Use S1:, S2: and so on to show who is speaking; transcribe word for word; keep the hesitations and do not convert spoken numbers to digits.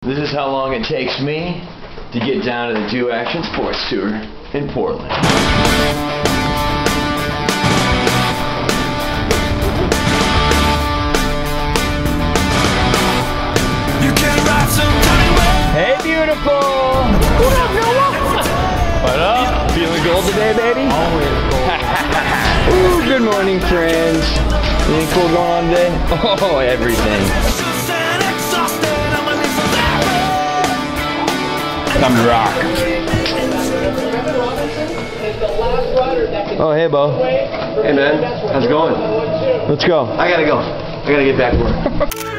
S1: This is how long it takes me to get down to the Do Action Sports Tour in Portland. Hey, beautiful! What up, Noah? What up? Feeling gold today, baby? Always gold. Ooh, good morning, friends. Anything cool going on today? Oh, everything. I'm rock. Oh, hey, Bo.
S2: Hey, man. How's it going?
S1: Let's go.
S2: I gotta go. I gotta get back to work.